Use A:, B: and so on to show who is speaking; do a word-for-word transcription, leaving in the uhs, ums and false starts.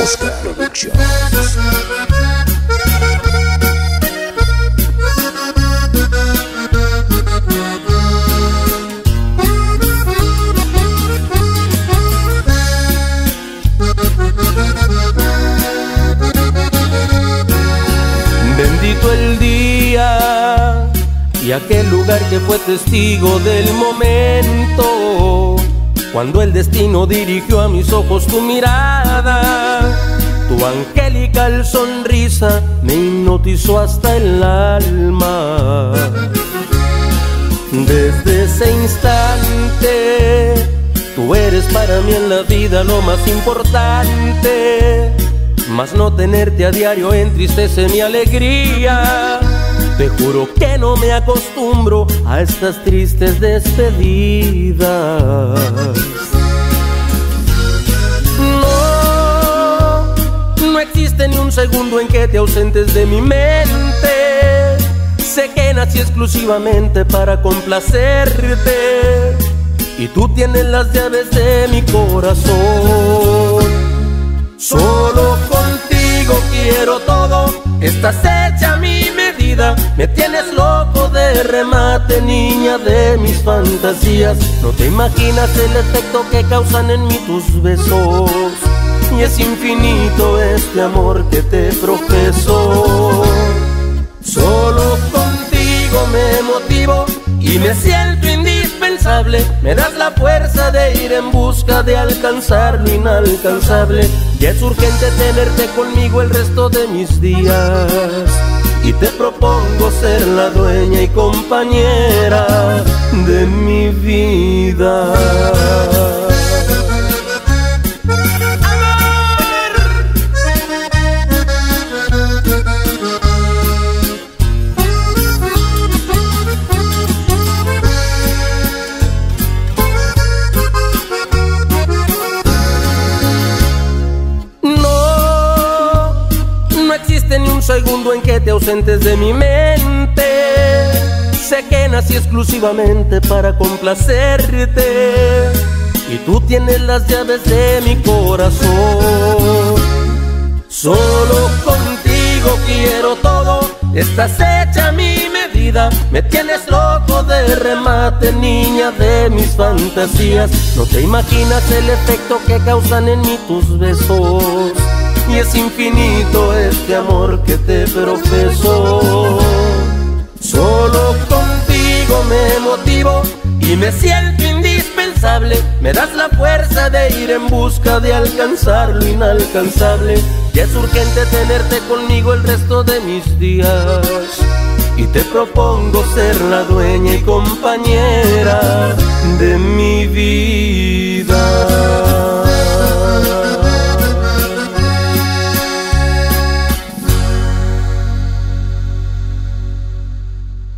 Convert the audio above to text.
A: Oscar Productions.
B: Bendito el día y aquel lugar que fue testigo del momento, cuando el destino dirigió a mis ojos tu mirada. Tu angelical sonrisa me hipnotizó hasta el alma. Desde ese instante, tú eres para mí en la vida lo más importante. Mas no tenerte a diario entristece mi alegría. Te juro que no me acostumbro a estas tristes despedidas. No, no existe ni un segundo en que te ausentes de mi mente. Sé que nací exclusivamente para complacerte, y tú tienes las llaves de mi corazón. Solo contigo quiero todo, estás hecha a mi medida. Me tienes loco de remate, niña de mis fantasías. No te imaginas el efecto que causan en mí tus besos, y es infinito este amor que te profeso. Solo contigo me motivo y me siento indispensable. Me das la fuerza de ir en busca de alcanzar lo inalcanzable. Y es urgente tenerte conmigo el resto de mis días, y te propongo ser la dueña y compañera de mi vida. Ni un segundo en que te ausentes de mi mente. Sé que nací exclusivamente para complacerte, y tú tienes las llaves de mi corazón. Solo contigo quiero todo, estás hecha a mi medida. Me tienes loco de remate, niña de mis fantasías. No te imaginas el efecto que causan en mí tus besos, y es infinito este amor que te profeso. Solo contigo me motivo y me siento indispensable. Me das la fuerza de ir en busca de alcanzar lo inalcanzable. Y es urgente tenerte conmigo el resto de mis días, y te propongo ser la dueña y compañera de mi